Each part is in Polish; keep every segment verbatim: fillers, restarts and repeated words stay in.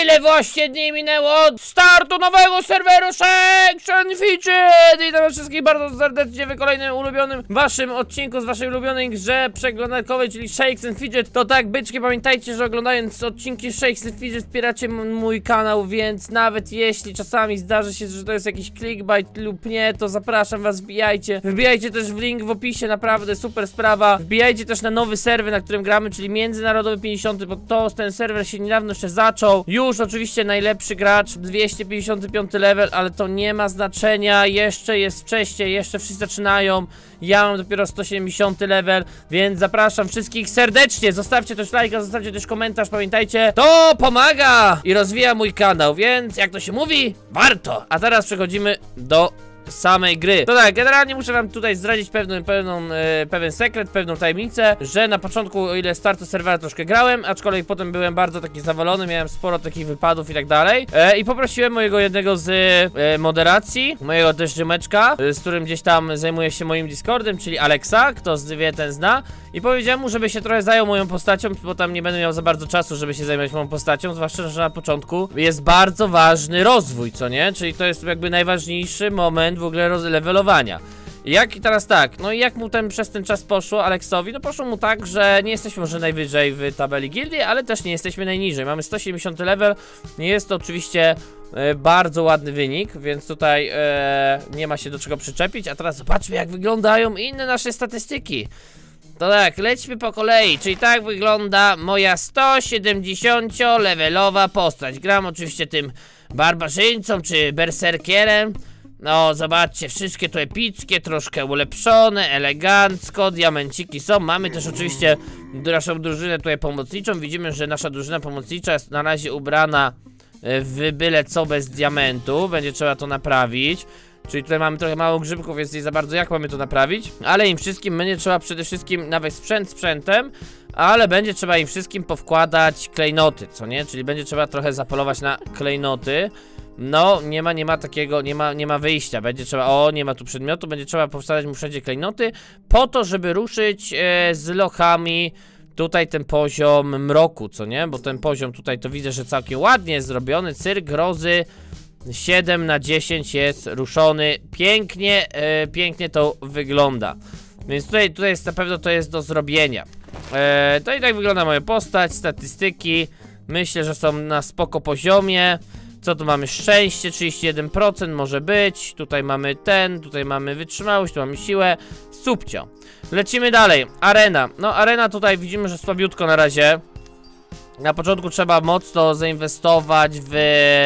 Ile właśnie dni minęło od startu nowego serweru Shakes and Fidget! Witam wszystkich bardzo serdecznie w kolejnym ulubionym waszym odcinku z waszej ulubionej grze przeglądarkowej, czyli Shakes and Fidget. To tak, byczki, pamiętajcie, że oglądając odcinki Shakes and Fidget wspieracie mój kanał, więc nawet jeśli czasami zdarzy się, że to jest jakiś clickbait lub nie, to zapraszam was, wbijajcie. Wbijajcie też w link w opisie, naprawdę super sprawa. Wbijajcie też na nowy serwer, na którym gramy, czyli Międzynarodowy pięćdziesiąty, bo to ten serwer się niedawno jeszcze zaczął. Już oczywiście najlepszy gracz, dwieście pięćdziesiąty piąty level, ale to nie ma znaczenia, jeszcze jest wcześniej, jeszcze wszyscy zaczynają. Ja mam dopiero sto siedemdziesiąty level, więc zapraszam wszystkich serdecznie. Zostawcie też lajka, zostawcie też komentarz, pamiętajcie, to pomaga i rozwija mój kanał, więc jak to się mówi, warto. A teraz przechodzimy do samej gry. To tak, generalnie muszę wam tutaj zdradzić pewną, pewną, e, pewien sekret, pewną tajemnicę, że na początku, o ile startu serwera troszkę grałem, aczkolwiek potem byłem bardzo taki zawalony, miałem sporo takich wypadów i tak dalej, e, i poprosiłem mojego jednego z e, moderacji, mojego też ziomeczka, e, z którym gdzieś tam zajmuje się moim Discordem, czyli Alexa, kto wie, ten zna, i powiedziałem mu, żeby się trochę zajął moją postacią, bo tam nie będę miał za bardzo czasu, żeby się zajmować moją postacią, zwłaszcza, że na początku jest bardzo ważny rozwój, co nie? Czyli to jest jakby najważniejszy moment w ogóle rozlevelowania. Jak i teraz tak, no i jak mu ten przez ten czas poszło Aleksowi? No poszło mu tak, że nie jesteśmy może najwyżej w tabeli gildii, ale też nie jesteśmy najniżej. Mamy sto siedemdziesiąty level, nie jest to oczywiście e, bardzo ładny wynik, więc tutaj e, nie ma się do czego przyczepić. A teraz zobaczmy, jak wyglądają inne nasze statystyki. To tak, lećmy po kolei, czyli tak wygląda moja sto siedemdziesiąto levelowa postać. Gram oczywiście tym barbarzyńcą czy berserkierem. No, zobaczcie, wszystkie to epickie, troszkę ulepszone, elegancko, diamenciki są. Mamy też oczywiście naszą drużynę tutaj pomocniczą. Widzimy, że nasza drużyna pomocnicza jest na razie ubrana w byle co bez diamentu. Będzie trzeba to naprawić. Czyli tutaj mamy trochę mało grzybków, więc nie za bardzo jak mamy to naprawić. Ale im wszystkim będzie trzeba przede wszystkim, nawet sprzęt sprzętem, ale będzie trzeba im wszystkim powkładać klejnoty, co nie? Czyli będzie trzeba trochę zapolować na klejnoty. No, nie ma, nie ma takiego, nie ma, nie ma wyjścia. Będzie trzeba, o, nie ma tu przedmiotu, będzie trzeba powstawać mu wszędzie klejnoty, po to, żeby ruszyć e, z lochami tutaj ten poziom mroku, co nie? Bo ten poziom tutaj to widzę, że całkiem ładnie jest zrobiony. Cyrk grozy siedem na dziesięć jest ruszony. Pięknie, e, pięknie to wygląda. Więc tutaj, tutaj jest na pewno to jest do zrobienia. E, to i tak wygląda moja postać, statystyki. Myślę, że są na spoko poziomie. Co tu mamy? Szczęście, trzydzieści jeden procent może być. Tutaj mamy ten, tutaj mamy wytrzymałość, tu mamy siłę. Subcio. Lecimy dalej. Arena. No, arena tutaj widzimy, że słabiutko na razie. Na początku trzeba mocno zainwestować w...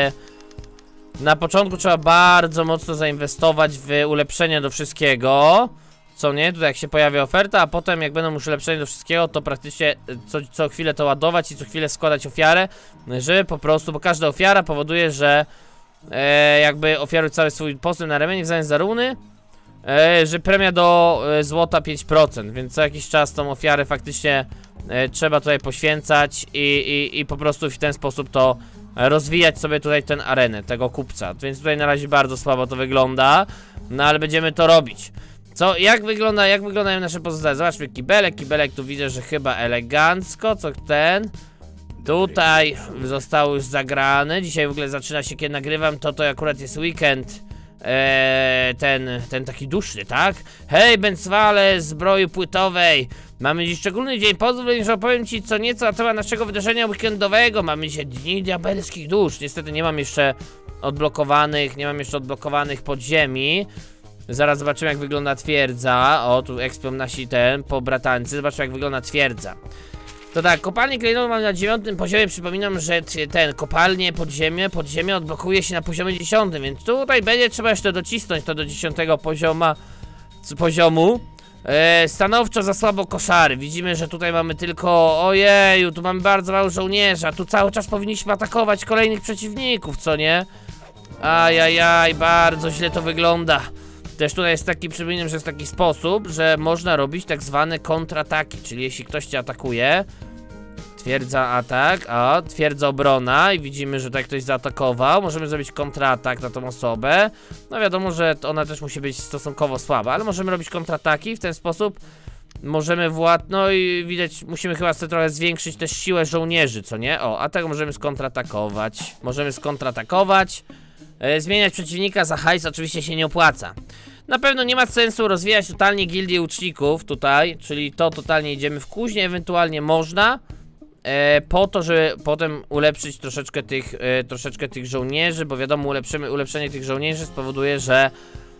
Na początku trzeba bardzo mocno zainwestować w ulepszenia do wszystkiego. Co nie? Tutaj jak się pojawia oferta, a potem jak będą już ulepszenia do wszystkiego, to praktycznie co, co chwilę to ładować i co chwilę składać ofiarę, żeby po prostu, bo każda ofiara powoduje, że e, jakby ofiaruj cały swój postęp na ramieniu w zamian za runy, e, że premia do e, złota pięć procent, więc co jakiś czas tą ofiarę faktycznie e, trzeba tutaj poświęcać i, i, i po prostu w ten sposób to rozwijać sobie tutaj tę arenę, tego kupca, więc tutaj na razie bardzo słabo to wygląda, no ale będziemy to robić. Co, jak wygląda, jak wyglądają nasze pozostałe? Zobaczmy, kibelek, kibelek tu widzę, że chyba elegancko, co ten. Tutaj został już zagrany, dzisiaj w ogóle zaczyna się, kiedy nagrywam, to to akurat jest weekend, eee, ten, ten taki duszny, tak? Hej, Bęcwale, zbroi płytowej, mamy dziś szczególny dzień, pozwól, że opowiem ci co nieco na temat naszego wydarzenia weekendowego. Mamy dzisiaj dni diabelskich dusz, niestety nie mam jeszcze odblokowanych, nie mam jeszcze odblokowanych podziemi. Zaraz zobaczymy, jak wygląda twierdza. O, tu ekspią nasi ten, pobratańcy. Zobaczmy, jak wygląda twierdza. To tak, kopalnię klejnotów mam na dziewiątym poziomie. Przypominam, że ten, kopalnie, podziemie, podziemie odblokuje się na poziomie dziesiątym, więc tutaj będzie trzeba jeszcze docisnąć to do dziesiątego pozioma, poziomu. E, stanowczo za słabo koszary. Widzimy, że tutaj mamy tylko, ojeju, tu mamy bardzo mało żołnierza. Tu cały czas powinniśmy atakować kolejnych przeciwników, co nie? Ajajaj, bardzo źle to wygląda. Też tutaj jest taki, przypominam, że jest taki sposób, że można robić tak zwane kontrataki, czyli jeśli ktoś cię atakuje, twierdza atak, a twierdza obrona i widzimy, że tutaj ktoś zaatakował, możemy zrobić kontratak na tą osobę. No wiadomo, że ona też musi być stosunkowo słaba, ale możemy robić kontrataki w ten sposób, możemy wład... No i widać, musimy chyba sobie trochę zwiększyć też siłę żołnierzy, co nie? O, a tego możemy skontratakować. Możemy skontratakować. E, zmieniać przeciwnika za hajs oczywiście się nie opłaca. Na pewno nie ma sensu rozwijać totalnie gildii łuczników tutaj, czyli to totalnie idziemy w kuźnię, ewentualnie można. E, po to, żeby potem ulepszyć troszeczkę tych, e, troszeczkę tych żołnierzy, bo wiadomo, ulepszymy, ulepszenie tych żołnierzy spowoduje, że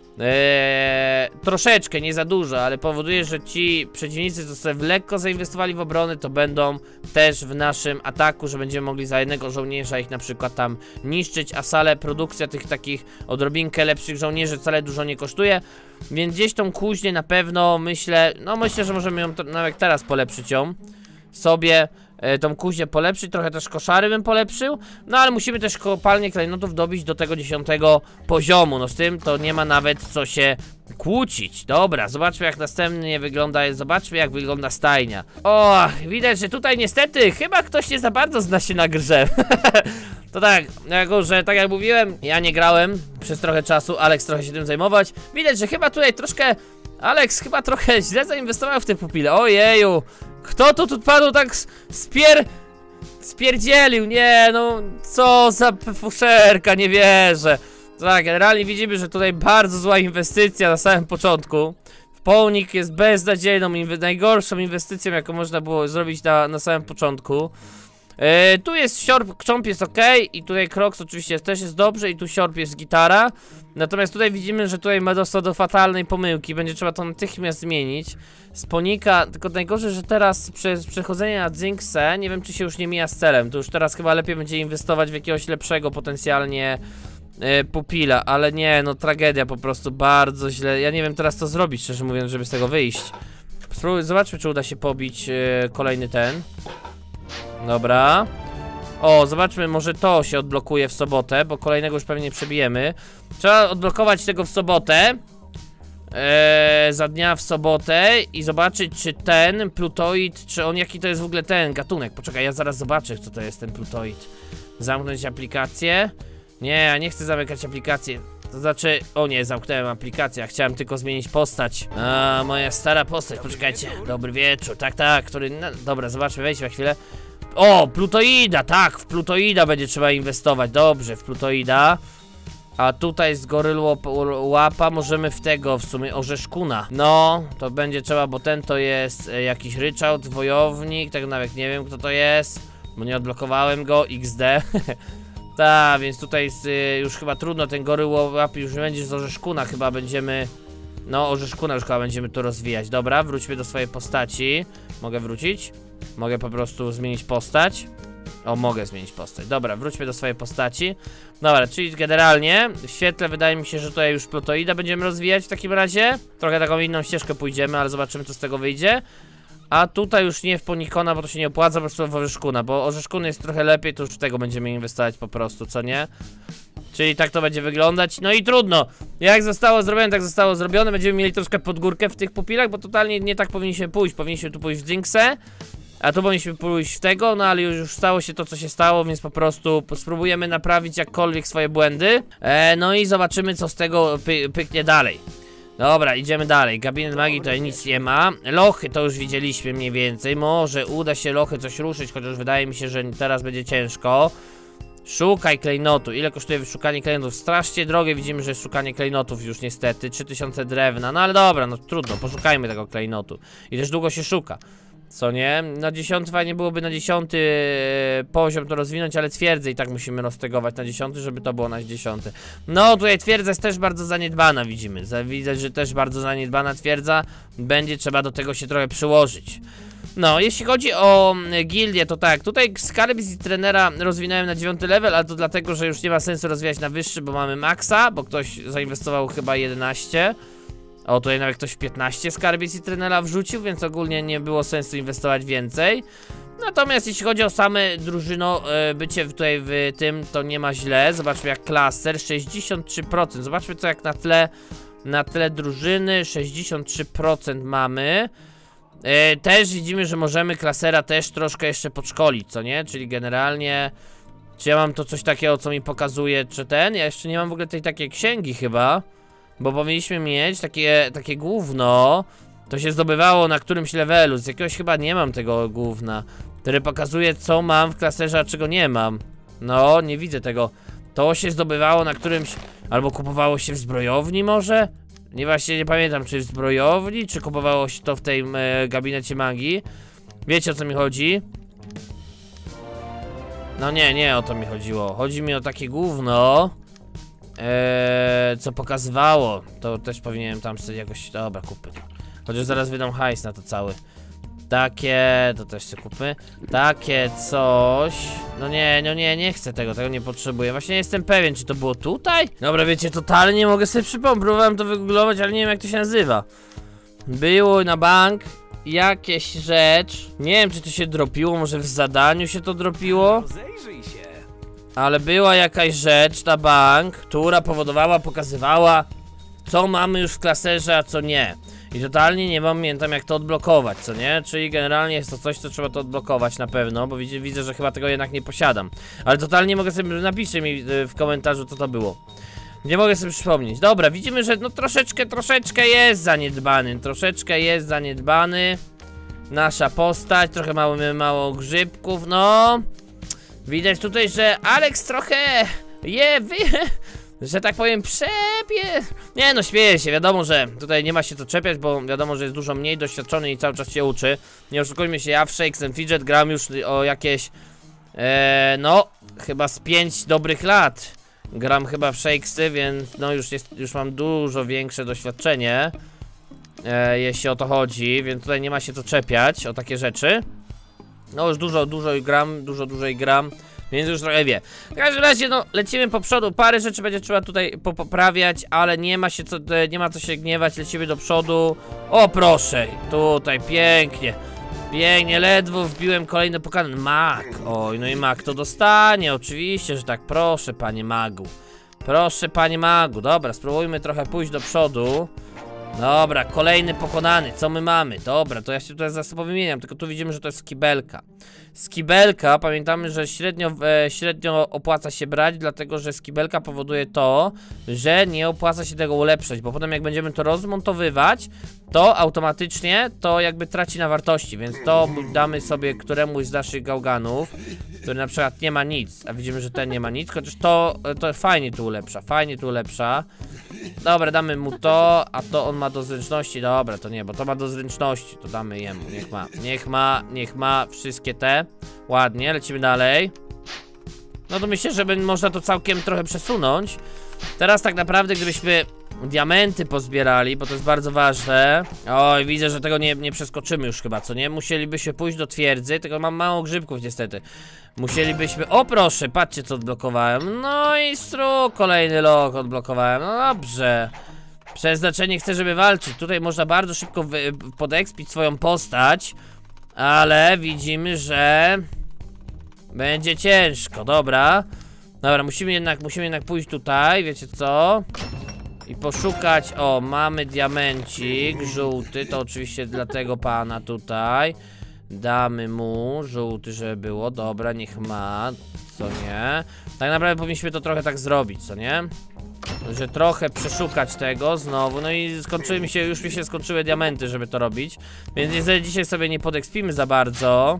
Eee, troszeczkę, nie za dużo, ale powoduje, że ci przeciwnicy, co sobie lekko zainwestowali w obronę, to będą też w naszym ataku, że będziemy mogli za jednego żołnierza ich na przykład tam niszczyć, a wcale produkcja tych takich odrobinkę lepszych żołnierzy wcale dużo nie kosztuje, więc gdzieś tą kuźnię na pewno myślę, no myślę, że możemy ją nawet teraz polepszyć ją sobie. Tą kuźnię polepszyć, trochę też koszary bym polepszył. No ale musimy też kopalnię klejnotów dobić do tego dziesiątego poziomu. No z tym to nie ma nawet co się kłócić. Dobra, zobaczmy jak następnie wygląda, zobaczmy jak wygląda stajnia. O, widać, że tutaj niestety chyba ktoś nie za bardzo zna się na grze. To tak, jako że tak jak mówiłem, ja nie grałem przez trochę czasu, Alex trochę się tym zajmować. Widać, że chyba tutaj troszkę Alex chyba trochę źle zainwestował w te pupile. Ojeju, kto to tu panu tak spier... spierdzielił? Nie, no co za fuszerka, nie wierzę. Tak, generalnie widzimy, że tutaj bardzo zła inwestycja na samym początku. Wpołnik jest beznadziejną, inwe najgorszą inwestycją, jaką można było zrobić na, na samym początku. Yy, tu jest siorb, krząb jest ok i tutaj kroks oczywiście też jest dobrze i tu siorb jest gitara. Natomiast tutaj widzimy, że tutaj ma dostał do fatalnej pomyłki, będzie trzeba to natychmiast zmienić. Sponika, tylko najgorzej, że teraz przez przechodzenie na Zinxę, nie wiem czy się już nie mija z celem, to już teraz chyba lepiej będzie inwestować w jakiegoś lepszego potencjalnie yy, pupila, ale nie, no tragedia po prostu, bardzo źle, ja nie wiem teraz co zrobić, szczerze mówiąc, żeby z tego wyjść. Spróbuj, zobaczmy czy uda się pobić yy, kolejny ten. Dobra. O, zobaczmy, może to się odblokuje w sobotę, bo kolejnego już pewnie przebijemy. Trzeba odblokować tego w sobotę. Eee, za dnia w sobotę i zobaczyć, czy ten plutoid, czy on, jaki to jest w ogóle ten gatunek. Poczekaj, ja zaraz zobaczę, co to jest ten plutoid. Zamknąć aplikację. Nie, ja nie chcę zamykać aplikacji. To znaczy, o nie, zamknąłem aplikację, ja chciałem tylko zmienić postać. A, moja stara postać, poczekajcie. Dobry wieczór, tak, tak, który... No, dobra, zobaczmy, wejdźmy na chwilę. O, plutoida, tak, w plutoida będzie trzeba inwestować, dobrze, w plutoida. A tutaj z goryłłapa możemy w tego, w sumie orzeszkuna. No, to będzie trzeba, bo ten to jest e, jakiś ryczałt, wojownik, tak nawet nie wiem kto to jest, bo nie odblokowałem go, iks de. Tak, więc tutaj jest, y, już chyba trudno, ten goryłłap już będzie z orzeszkuna, chyba będziemy... No, orzeszkuna już chyba będziemy to rozwijać. Dobra, wróćmy do swojej postaci. Mogę wrócić? Mogę po prostu zmienić postać. O, mogę zmienić postać. Dobra, wróćmy do swojej postaci. Dobra, czyli generalnie w świetle wydaje mi się, że tutaj już plutoida będziemy rozwijać w takim razie. Trochę taką inną ścieżkę pójdziemy, ale zobaczymy co z tego wyjdzie. A tutaj już nie w ponikona, bo to się nie opłaca, po prostu w orzeszkuna, bo orzeszkun jest trochę lepiej, to już w tego będziemy inwestować po prostu, co nie? Czyli tak to będzie wyglądać, no i trudno. Jak zostało zrobione, tak zostało zrobione. Będziemy mieli troszkę podgórkę w tych pupilach, bo totalnie nie tak powinniśmy pójść. Powinniśmy tu pójść w Zinxę, a tu powinniśmy pójść w tego, no ale już, już stało się to, co się stało, więc po prostu spróbujemy naprawić jakkolwiek swoje błędy. e, No i zobaczymy, co z tego py pyknie dalej. Dobra, idziemy dalej. Gabinet magii tutaj nic nie ma. Lochy to już widzieliśmy mniej więcej. Może uda się lochy coś ruszyć, chociaż wydaje mi się, że teraz będzie ciężko. Szukaj klejnotu. Ile kosztuje wyszukanie klejnotów? Strasznie drogie, widzimy, że szukanie klejnotów już niestety. trzy tysiące drewna, no ale dobra, no trudno, poszukajmy tego klejnotu. I też długo się szuka. Co nie? Na dziesiąty fajnie byłoby na dziesiąty poziom to rozwinąć, ale twierdzę i tak musimy roztegować na dziesiąty, żeby to było na dziesiąty. No tutaj twierdza jest też bardzo zaniedbana, widzimy. Widać, że też bardzo zaniedbana twierdza. Będzie trzeba do tego się trochę przyłożyć. No, jeśli chodzi o gildię, to tak, tutaj Skarbis i trenera rozwinąłem na dziewiąty level, ale to dlatego, że już nie ma sensu rozwijać na wyższy, bo mamy maksa, bo ktoś zainwestował chyba jedenaście. O, tutaj nawet ktoś piętnaście Skarbis i trenera wrzucił, więc ogólnie nie było sensu inwestować więcej. Natomiast jeśli chodzi o same drużyno, bycie tutaj w tym, to nie ma źle. Zobaczmy jak klaser, sześćdziesiąt trzy procent. Zobaczmy co jak na tle, na tle drużyny, sześćdziesiąt trzy procent mamy. Yy, też widzimy, że możemy klasera też troszkę jeszcze podszkolić, co nie? Czyli generalnie... Czy ja mam to coś takiego, co mi pokazuje, czy ten? Ja jeszcze nie mam w ogóle tej takiej księgi chyba. Bo powinniśmy mieć takie, takie gówno. To się zdobywało na którymś levelu. Z jakiegoś chyba nie mam tego gówna, który pokazuje, co mam w klaserze, a czego nie mam. No, nie widzę tego. To się zdobywało na którymś... Albo kupowało się w zbrojowni może? Nie, właśnie nie pamiętam, czy w zbrojowni, czy kupowało się to w tej e, gabinecie magii. Wiecie, o co mi chodzi? No nie, nie o to mi chodziło. Chodzi mi o takie gówno, e, co pokazywało. To też powinienem tam sobie jakoś... Dobra, kupmy to. Chociaż zaraz wydam hajs na to cały. Takie, to też sobie kupmy. Takie coś. No nie, no nie, nie chcę tego, tego nie potrzebuję. Właśnie nie jestem pewien, czy to było tutaj? Dobra, wiecie, totalnie nie mogę sobie przypomnieć. Próbowałem to wygooglować, ale nie wiem, jak to się nazywa. Było na bank jakieś rzecz. Nie wiem, czy to się dropiło, może w zadaniu się to dropiło. Ale była jakaś rzecz na bank, która powodowała, pokazywała, co mamy już w klaserze, a co nie. I totalnie nie pamiętam, jak to odblokować, co nie? Czyli generalnie jest to coś, co trzeba to odblokować na pewno, bo widzę, widzę, że chyba tego jednak nie posiadam. Ale totalnie mogę sobie, napiszcie mi w komentarzu, co to było. Nie mogę sobie przypomnieć. Dobra, widzimy, że no troszeczkę, troszeczkę jest zaniedbany. Troszeczkę jest zaniedbany nasza postać, trochę mamy mało grzybków, no. Widać tutaj, że Alex trochę je, wy... że tak powiem, przepie... Nie no, śmieję się, wiadomo, że tutaj nie ma się co czepiać, bo wiadomo, że jest dużo mniej doświadczony i cały czas się uczy. Nie oszukujmy się, ja w Shakes and Fidget gram już o jakieś... E, no, chyba z pięć dobrych lat. Gram chyba w Shakesy, więc no już, jest, już mam dużo większe doświadczenie, e, jeśli o to chodzi, więc tutaj nie ma się co czepiać o takie rzeczy. No już dużo, dużo gram, dużo dłużej gram, więc już trochę wie. W każdym razie, no, lecimy po przodu, parę rzeczy będzie trzeba tutaj poprawiać, ale nie ma się co, nie ma co się gniewać, lecimy do przodu. O proszę, tutaj pięknie, pięknie, ledwo wbiłem kolejny pokazany. Mag, oj, no i mag to dostanie, oczywiście, że tak, proszę panie magu. Proszę panie magu, dobra, spróbujmy trochę pójść do przodu. Dobra, kolejny pokonany, co my mamy? Dobra, to ja się tutaj zaraz powymieniam, tylko tu widzimy, że to jest skibelka. Skibelka, pamiętamy, że średnio, e, średnio opłaca się brać, dlatego że skibelka powoduje to, że nie opłaca się tego ulepszać, bo potem jak będziemy to rozmontowywać, to automatycznie to jakby traci na wartości, więc to damy sobie któremuś z naszych gałganów, który na przykład nie ma nic, a widzimy, że ten nie ma nic, chociaż to, to fajnie tu ulepsza, fajnie tu ulepsza. Dobra, damy mu to, a to on ma do zręczności, dobra, to nie, bo to ma do zręczności, to damy jemu, niech ma, niech ma, niech ma wszystkie te, ładnie, lecimy dalej. No to myślę, że można to całkiem trochę przesunąć. Teraz tak naprawdę, gdybyśmy diamenty pozbierali, bo to jest bardzo ważne. Oj, widzę, że tego nie, nie przeskoczymy już chyba, co nie? Musielibyśmy pójść do twierdzy, tylko mam mało grzybków niestety. Musielibyśmy... O proszę, patrzcie co odblokowałem. No i stru, kolejny log odblokowałem, no dobrze. Przeznaczenie chce, żeby walczyć. Tutaj można bardzo szybko podekspić swoją postać, ale widzimy, że będzie ciężko, dobra. Dobra, musimy jednak, musimy jednak pójść tutaj, wiecie co? I poszukać, o, mamy diamencik żółty, to oczywiście dla tego pana tutaj. Damy mu żółty, żeby było, dobra, niech ma, co nie? Tak naprawdę powinniśmy to trochę tak zrobić, co nie? Że trochę przeszukać tego znowu, no i skończyły mi się, już mi się skończyły diamenty, żeby to robić. Więc jeżeli dzisiaj sobie nie podekspimy za bardzo,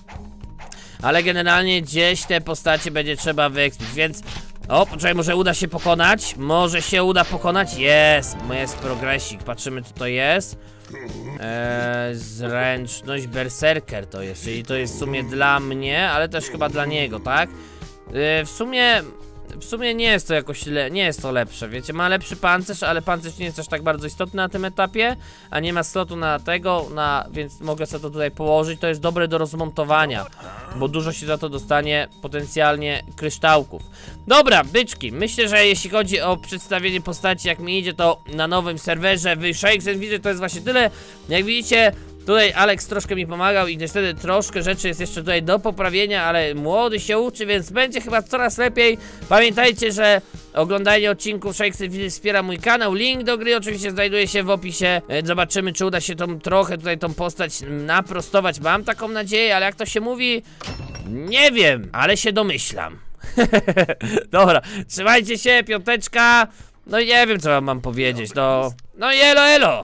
ale generalnie gdzieś te postacie będzie trzeba wyekspić, więc... O, poczekaj, może uda się pokonać? Może się uda pokonać? Jest, jest progresik, patrzymy co to jest. Eee, zręczność berserker to jest, czyli to jest w sumie dla mnie, ale też chyba dla niego, tak? Eee, w sumie... W sumie nie jest to jakoś, le nie jest to lepsze, wiecie, ma lepszy pancerz, ale pancerz nie jest też tak bardzo istotny na tym etapie, a nie ma slotu na tego, na, więc mogę sobie to tutaj położyć, to jest dobre do rozmontowania, bo dużo się za to dostanie potencjalnie kryształków. Dobra, byczki, myślę, że jeśli chodzi o przedstawienie postaci, jak mi idzie, to na nowym serwerze w Shakes and Fidget to jest właśnie tyle. Jak widzicie, tutaj Alex troszkę mi pomagał i niestety troszkę rzeczy jest jeszcze tutaj do poprawienia, ale młody się uczy, więc będzie chyba coraz lepiej. Pamiętajcie, że oglądanie odcinków Shakes and Fidget wspiera mój kanał. Link do gry oczywiście znajduje się w opisie. Zobaczymy, czy uda się tą trochę tutaj tą postać naprostować. Mam taką nadzieję, ale jak to się mówi, nie wiem, ale się domyślam. Dobra, trzymajcie się, piąteczka. No nie wiem, co wam mam powiedzieć, no. No elo, elo.